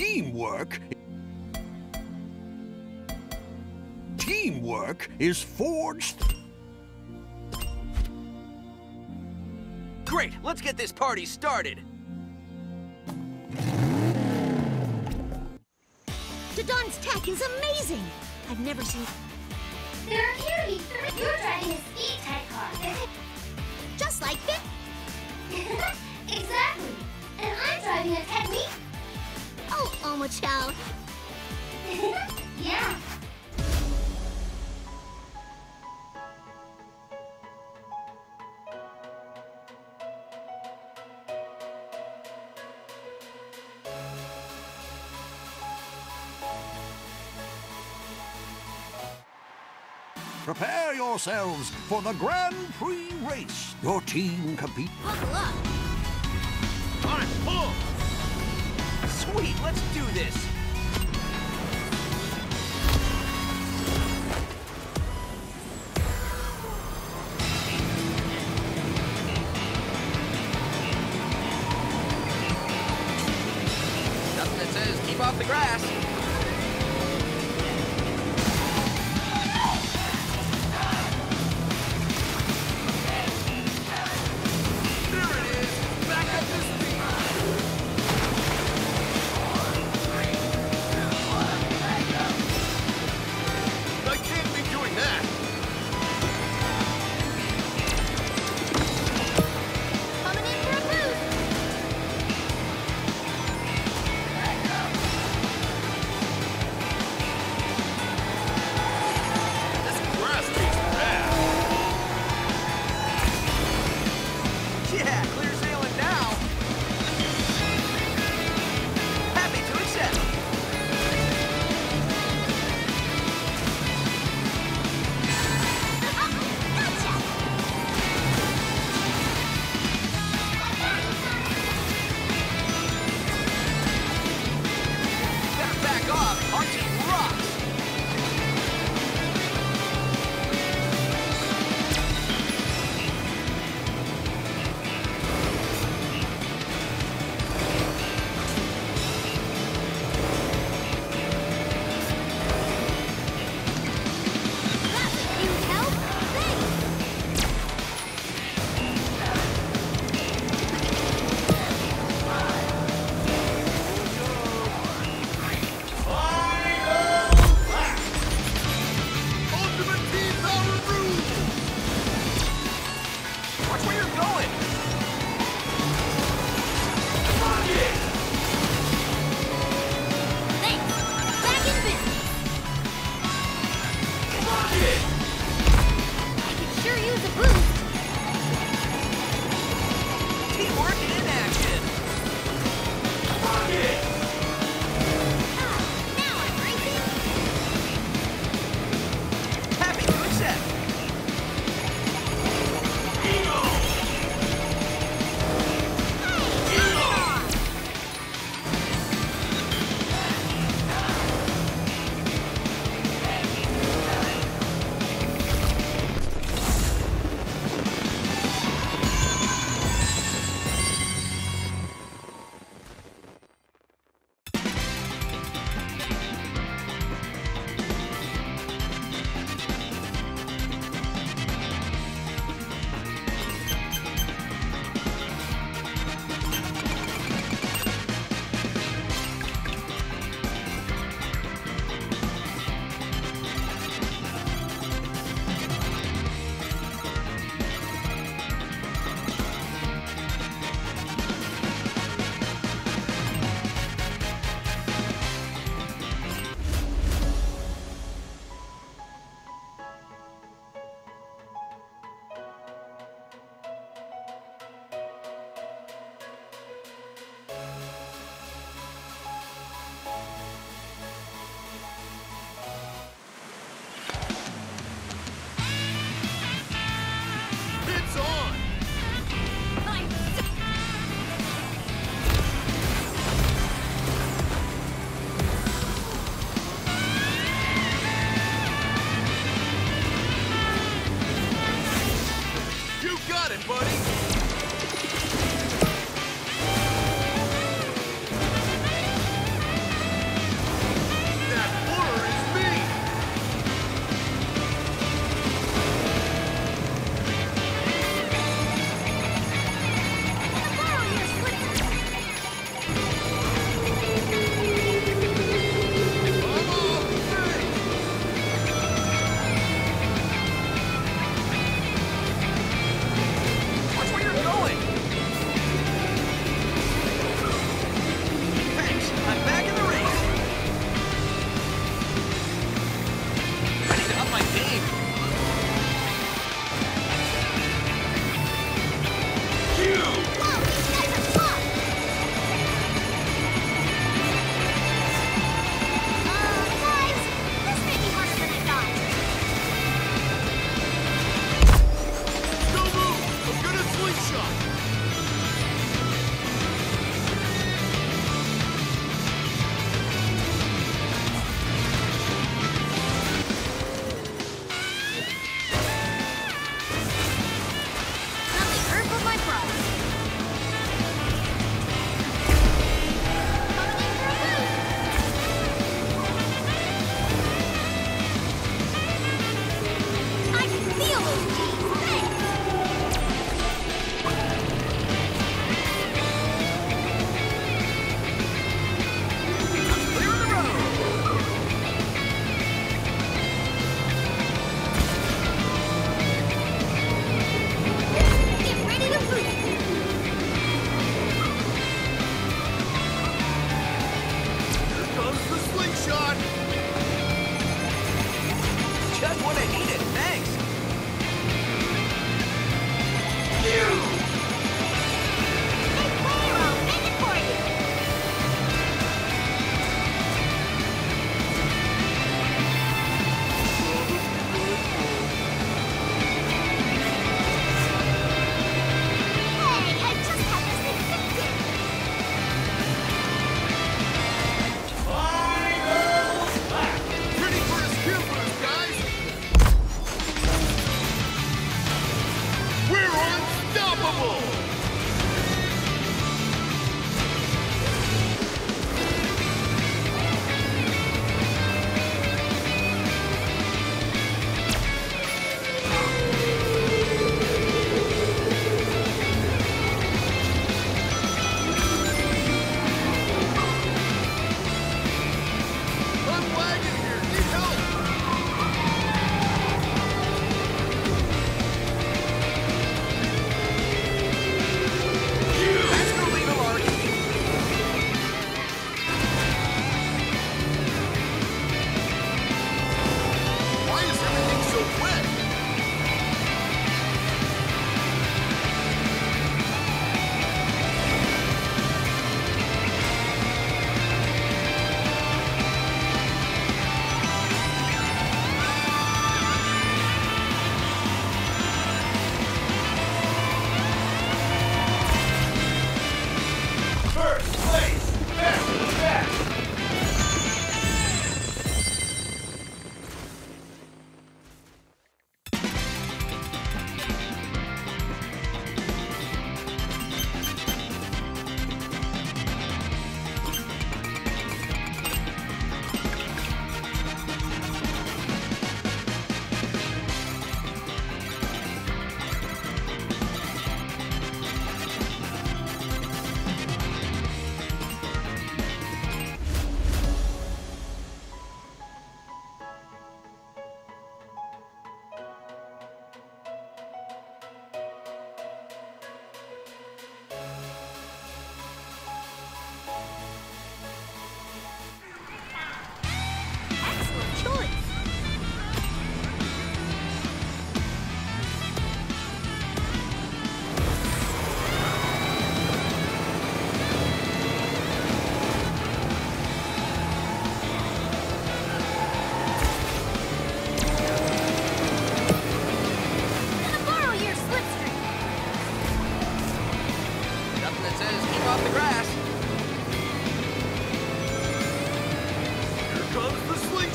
Teamwork is forged. Great, let's get this party started. Dodon's tech is amazing. I've never seen... There appear to be three. You're driving a speed type car. Just like it. Exactly. And I'm driving a technique. Oh, Omochao. Yeah. Prepare yourselves for the Grand Prix race. Your team compete. Buckle up. Time, pull! Sweet, let's do this. Nothing that says keep off the grass.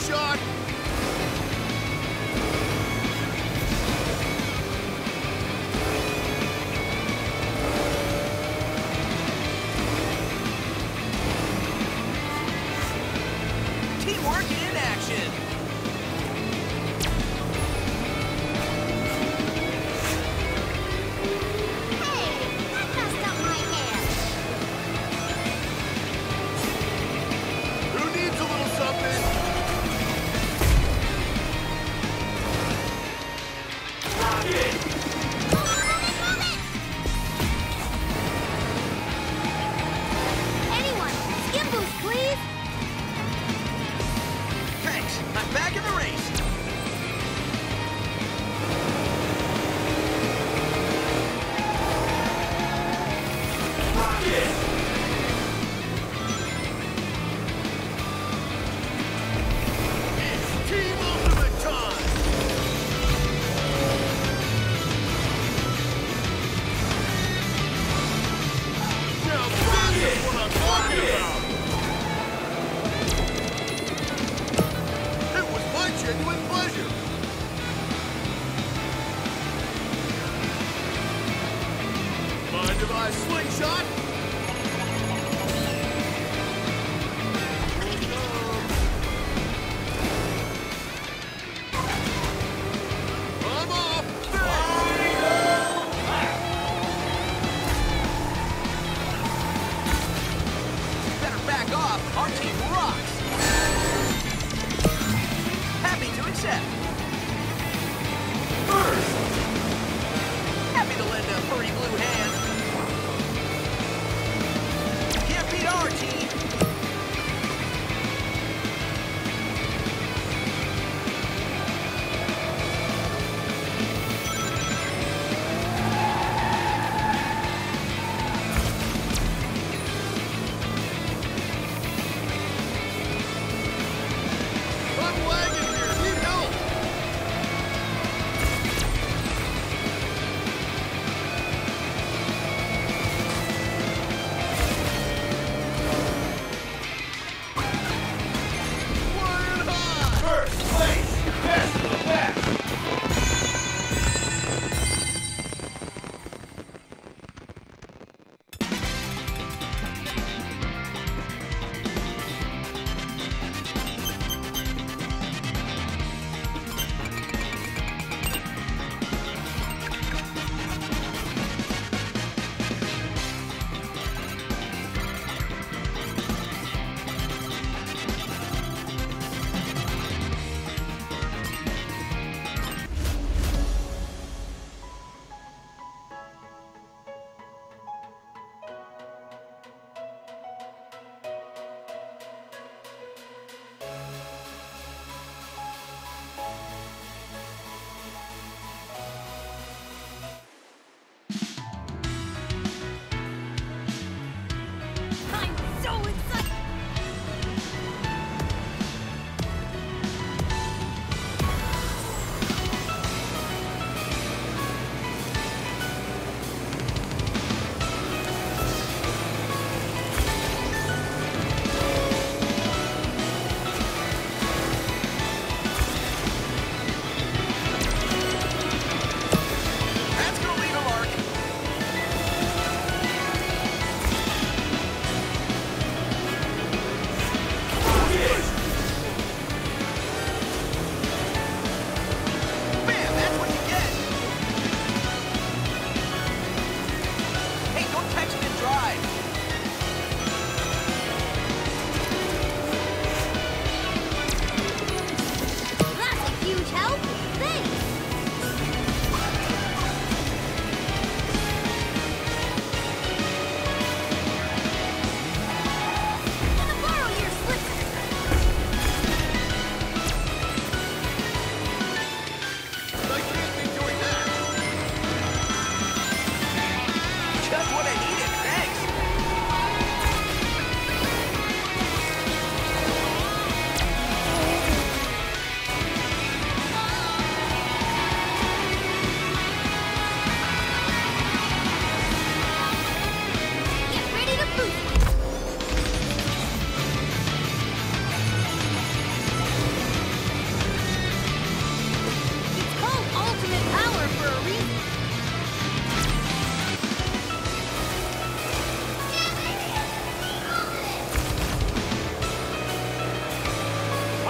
shot! Teamwork in action! Hey, that messed up my hair. Who needs a little something? Anyone, skin boost, please. Thanks, I'm back in the race. It's Team Ultimate time! Now this is what I'm talking about! It was my genuine pleasure! Mind if I slingshot? I'm off! Better back off. Our team rocks. Happy to accept. Happy to lend a furry blue hand. Can't beat our team. I'm lagging here. Need help. Flying high. First place. Best of the best. I'm so excited. That's gonna leave a mark.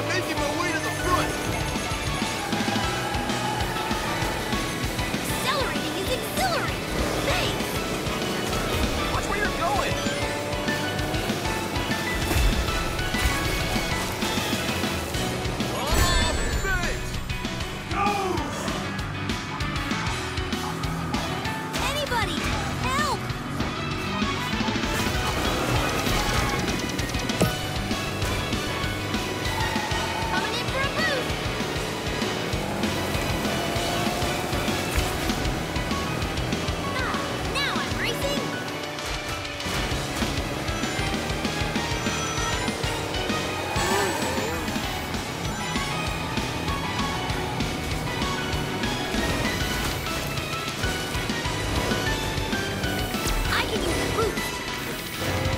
I'm making my way to the front. Accelerating is exhilarating. Thanks. Watch where you're going! Anybody, help! Coming in for a boost. Now I'm racing. I can use a boost.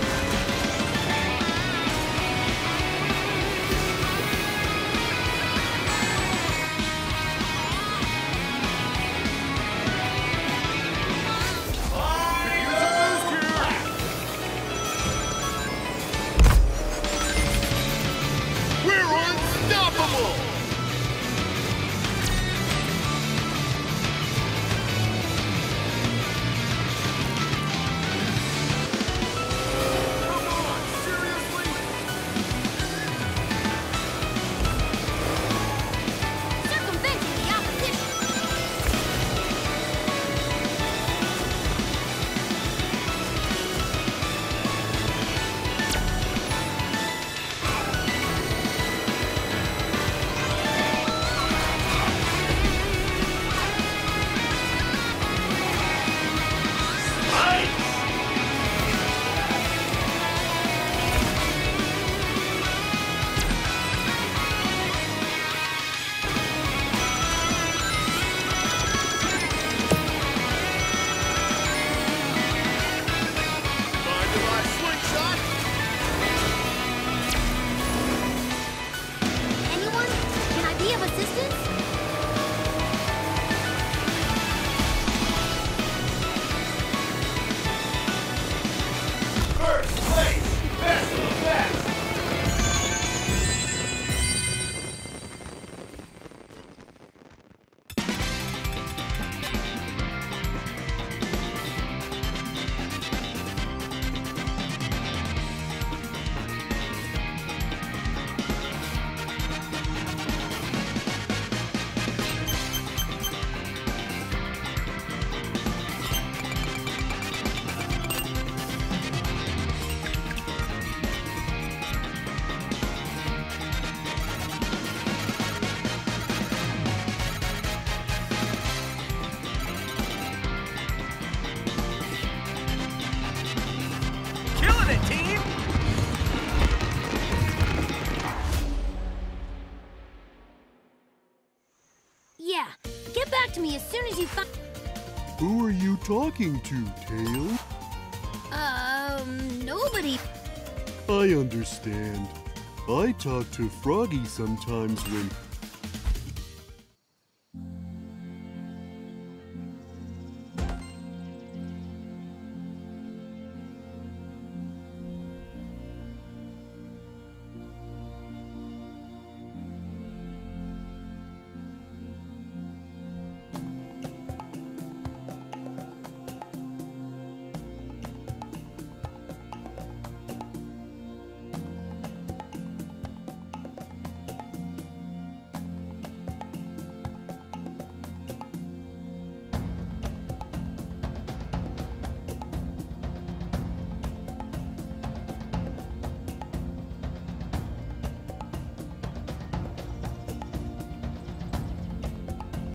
We're unstoppable! Come on, seriously? Circumventing the opposition. Mind if I slingshot? Anyone? Can I be of assistance? First place! Best of the best! Killing it, team! Yeah. Get back to me as soon as you find. Who are you talking to, Tails? Nobody. I understand. I talk to Froggy sometimes when